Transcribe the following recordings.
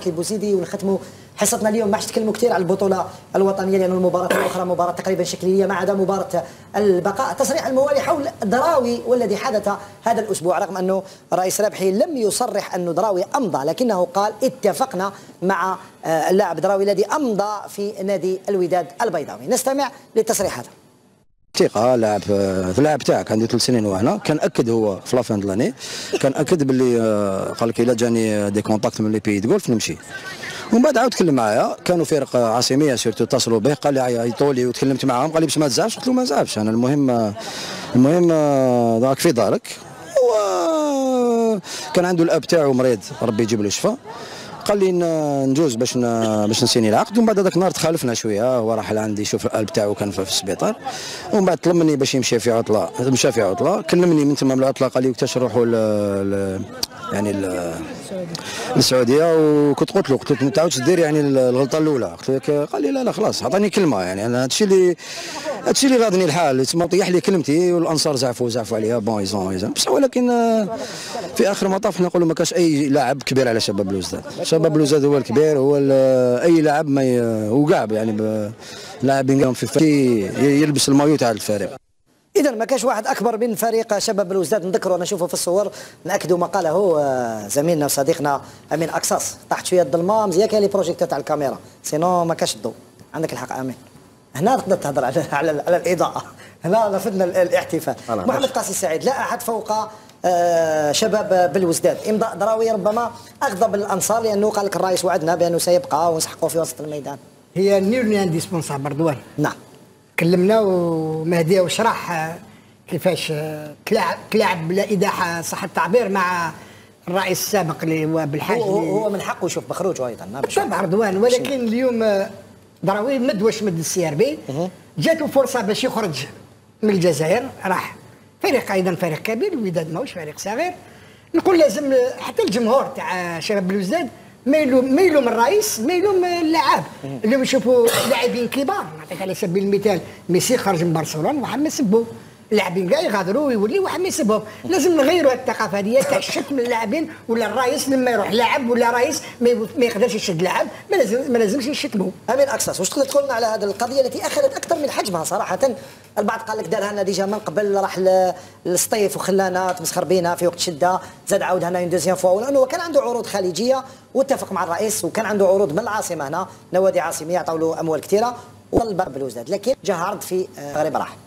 راكي بوزيدي ونختموا حصتنا اليوم. ما عادش نتكلموا كثير على البطوله الوطنيه لان المباراه الاخرى مباراه تقريبا شكليه ما عدا مباراه البقاء. تصريح الموالي حول دراوي والذي حدث هذا الاسبوع، رغم انه الرئيس ربحي لم يصرح انه دراوي امضى، لكنه قال اتفقنا مع اللاعب دراوي الذي امضى في نادي الوداد البيضاوي. نستمع للتصريح هذا. ثقه لاعب تاعك عنده 3 سنين وهنا كان اكد هو في لافان دو لاني كان اكد باللي قال لك الا جاني دي كونتاكت من لي بيي دو غولف نمشي. ومن بعد عاود تكلم معايا، كانوا فرق عاصميه سيرتو اتصلوا به قال لي عيطوا لي وتكلمت معاهم قال لي باش ما تزعفش، قلت له ما نزعفش انا المهم راك في دارك. هو كان عنده الاب تاعو مريض ربي يجيب له الشفاء، قال لي نجوز باش نسيني العقد. ومن بعد هذاك النهار تخالفنا شويه، هو راح لعندي يشوف الاب تاعو كان في السبيطار، ومن بعد طلب مني باش يمشي في عطله، مشى في عطله كلمني من تما من العطله قال لي وقتاش نروحوا يعني السعوديه. وكنت قلت له ما تعاودش دير يعني الغلطه الاولى، قلت لك قال لي لا خلاص عطاني كلمه يعني انا هادشي اللي غادني الحال تما طيح لي كلمتي والانصار زعفوا عليها بون ايزون بصح. ولكن في اخر المطاف نقول ما كاش اي لاعب كبير على شباب بلوزداد. شباب بلوزداد هو الكبير، هو اي لاعب ما وكاع يعني لاعبين في يلبس المايو تاع الفريق. إذا ما كاش واحد أكبر من فريق شباب بلوزداد. نذكروا نشوفه في الصور، نأكدوا ما قاله زميلنا وصديقنا أمين أقصاص. طاحت شوية الظلمة مزيان كاين لي بروجيكتور تاع الكاميرا، سينو ما كاش الضوء. عندك الحق أمين، هنا تقدر تهضر على الإضاءة، هنا رفضنا الاحتفال. محمد قاسي سعيد، لا أحد فوق شباب بلوزداد. إمضاء دراوي ربما أغضب الأنصار لأنه قال لك الرئيس وعدنا بأنه سيبقى ونسحقه في وسط الميدان. هي نيرني انديسبونسابل رضوان. نعم كلمنا ومهدي وشرح كيفاش تلاعب بلا إيداع صح التعبير مع الرئيس السابق اللي هو بالحاج. هو من حقه يشوف بخروجه ايضا طبعا رضوان، ولكن اليوم دراوي مد السي ار بي، جاته فرصه باش يخرج من الجزائر، راح فريق ايضا فريق كبير، الوداد ماهوش فريق صغير. نقول لازم حتى الجمهور تاع شباب بلوزداد ما يلوم الرئيس، ما يلوم اللاعب. اليوم يشوفوا لاعبين كبار، نعطيك على سبيل المثال ميسي خرج من برشلونه واحد ما سبوه، اللاعبين كاع يغادروا ويولي واحد ما يسبهم. لازم نغيروا الثقافه هذه تاع الشتم اللاعبين، ولا الرئيس لما يروح لاعب ولا رئيس ما يقدرش يشد لاعب، ما لازمش يشتموا. امين اقصاص، واش تقدر تقول لنا على هذه القضيه التي اخذت اكثر من حجمها صراحه؟ البعض قال لك دارها لنا ديجا من قبل، راح للصيف وخلانا تمسخر بينا في وقت شده، زاد عاودها لنا اون دوزيام فوا، ولانه كان عنده عروض خليجيه واتفق مع الرئيس، وكان عنده عروض من العاصمه هنا، نوادي عاصميه عطاو له اموال كثيره وطلب بلوزداد، لكن جا عرض في غريب راح.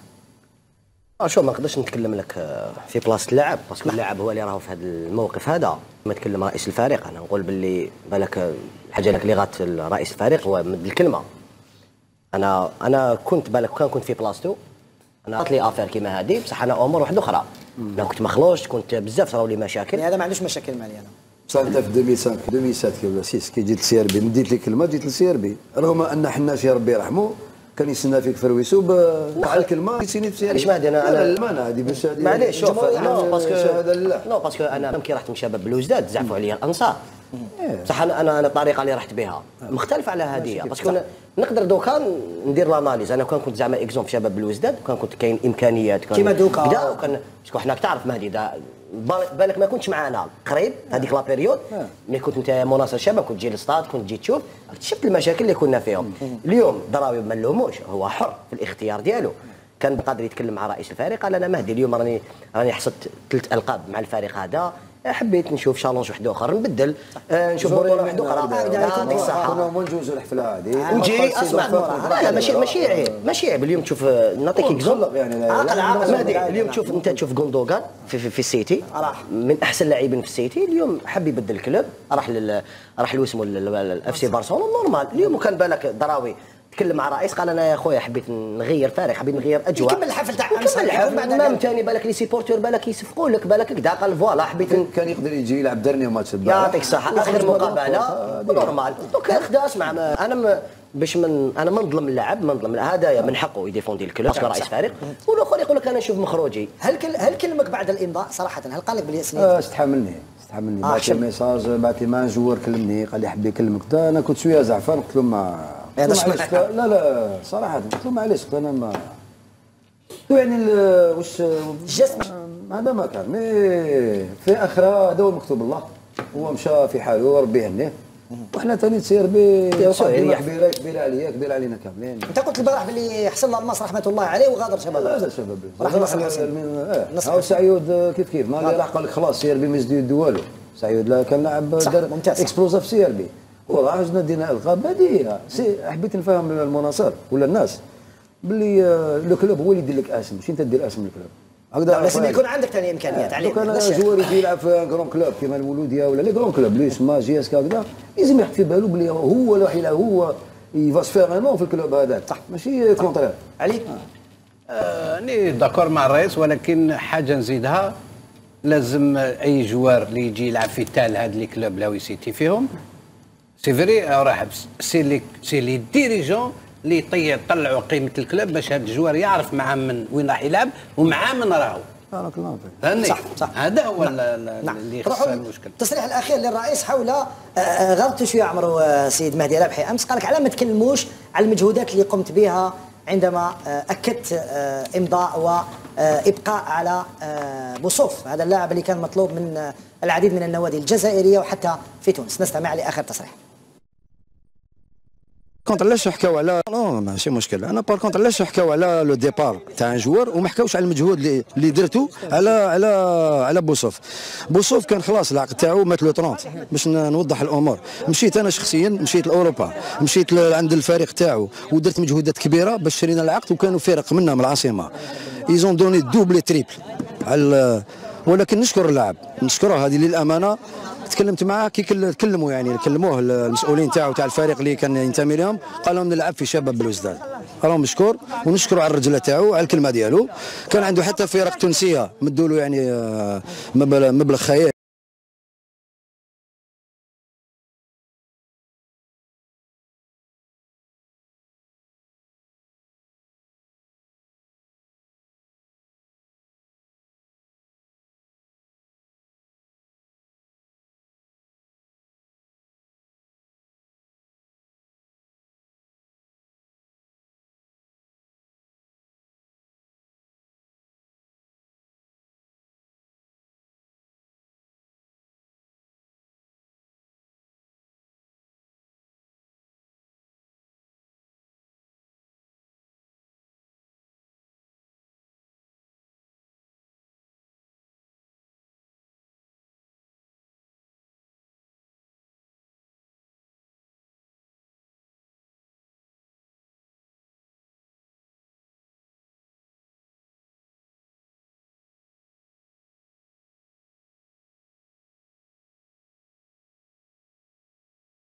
شو ما نقدرش نتكلم لك في بلاصه اللاعب، باسكو اللاعب هو اللي راهو في هذا الموقف هذا. ما تكلم رئيس الفريق، انا نقول باللي بالك الحاجه اللي غات رئيس الفريق هو مد الكلمه. انا كنت بالك كان كنت في بلاصتو، انا عطات لي افير كيما هذه، بصح انا امور واحده اخرى. انا كنت مخلوش، كنت بزاف صراو لي مشاكل. يعني هذا ما عندوش مشاكل ماليه انا. صار انت في 2005 2007 ولا 6 كي جيت للسي ار بي، مديت لي كلمه جيت للسي ار بي، رغم ان حناش يا ربي يرحمه كان يستنى فيك فرويسو تاع الكلمه سينيت في علاش ما انا المانع هذه باش معليش شوف نو باسكو انا كي رحت من شباب بلوزداد زعفوا عليا الانصار، بصح انا الطريقه اللي رحت بها مختلفه على هذه، باسكو نقدر دوكا ندير لاناليز. انا كنت زعما اكزومبل في شباب بلوزداد، كنت كاين امكانيات كيما دوكا كان باسكو حنا تعرف مهدي بالك ما كنتش معانا قريب هذيك لا بيريود، ملي كنت انت مناصر الشباب كنت تجي للستاد، كنت تجي تشوف، اكتشفت المشاكل اللي كنا فيهم. اليوم دراوي ما نلوموش، هو حر في الاختيار ديالو. كان قادر يتكلم مع رئيس الفريق، قال انا مهدي اليوم راني حصلت 3 القاب مع الفريق هذا، حبيت نشوف شالونج واحد اخر، نبدل نشوف بطوله واحده اخرى. يعطيك الصحه. كنا نجوزوا الحفله هذه نجي اسمع، لا ماشي عيب. اليوم تشوف نعطيك اكزومبل يعني اليوم تشوف انت تشوف غوندوغان في السيتي، من احسن اللاعبين في السيتي. اليوم حب يبدل الكلوب، راح اسمه الاف سي برشلونه نورمال. اليوم كان بالك دراوي تكلم مع الرئيس، قال انا يا خويا حبيت نغير فريق، حبيت نغير اجواء. يكمل الحفل تاع امس، مام ثاني بالك لي سيبورتور بالك يصفقوا لك، بالك كدا قال فوالا حبيت كان يقدر يجي يلعب درني ماتش. يعطيك الصحه، اخر مقابله نورمال. دوك خدا اسمع انا باش انا ما نظلم اللاعب، ما نظلم هذا من حقه يديفوندي الكلوب كرئيس فريق، والاخر يقول لك انا نشوف مخروجي. هل كلمك بعد الامضاء صراحه؟ هل قال لك بلي سنين؟ استحملني بعث لي ميساج، بعث لي ما جوار كلمني قال لي حبي يكلمك. انا كنت شويه زعفان، قلت له ما لا صراحه قلت له معليش، قلت انا ما يعني واش الجسم هذا ما كان مي في اخره، هذا هو مكتوب الله، هو مشى في حاله وربي يهنيه. وحنا ثاني تسير كبيره عليا كبيره علينا كاملين. انت قلت البارح باللي حسن الماس رحمه الله عليه وغادر شباب. هذا شباب راح هاو سعيود كيف ما اللي راح قال لك خلاص سي ار بي ما يزيدوا والو. سعيود لا كان لاعب اكسبلوزيف سي ار بي وراح دينا القاب بديهه. حبيت نفهم المناصر ولا الناس باللي لو كلوب هو اللي يدير لك اسم، ماشي انت دير اسم الكلوب. هكذا لازم يكون عندك ثاني امكانيات عليه. كان جوار يجي يلعب في كرون كلوب كيما المولوديه ولا لي كرون كلوب ليش ما جي اس هكذا لازم يحط في بالو بلي هو راح يلعب هو يفاس فيرمون في الكلوب هذاك صح ماشي كونترير. علي راني داكور مع الرئيس ولكن حاجه نزيدها لازم اي جوار اللي يجي يلعب في تال هاد لي كلوب لا سيتي فيهم سي فري راح سي لي ديريجون اللي يطلعوا قيمه الكلوب باش هذا الجوار يعرف مع من وين راح يلعب ومع من راهو. فهمني؟ صح هذا هو اللي يخص المشكل. التصريح الاخير للرئيس حول غلطت شويه عمرو سيد مهدي رابحي امس قال لك على ما تكلموش على المجهودات اللي قمت بها عندما اكدت امضاء وابقاء على بوصوف هذا اللاعب اللي كان مطلوب من العديد من النوادي الجزائريه وحتى في تونس. نستمع لاخر تصريح. كونتر علاش حكاو على ماشي مشكل. انا بار كونتر علاش حكاو على لو ديبار تاع ان جوار وما حكاوش على المجهود اللي درتو على بوصوف كان خلاص العقد تاعو مات لو 30 باش نوضح الامور. مشيت انا شخصيا مشيت لاوروبا مشيت عند الفريق تاعو ودرت مجهودات كبيره باش شرينا العقد وكانوا فرق منا من العاصمه ايزون دوني دوبل تريبل على ولكن نشكر اللاعب نشكره هذه للامانه. تكلمت معاه كي تكلموا يعني كلموه المسؤولين تاعو تاع الفريق اللي كان ينتمي لهم قال لهم نلعب في شباب بلوزداد. راهم مشكور ونشكروا على الرجله تاعو على الكلمه ديالو. كان عنده حتى فرق تونسيه مدوا له يعني مبلغ خيالي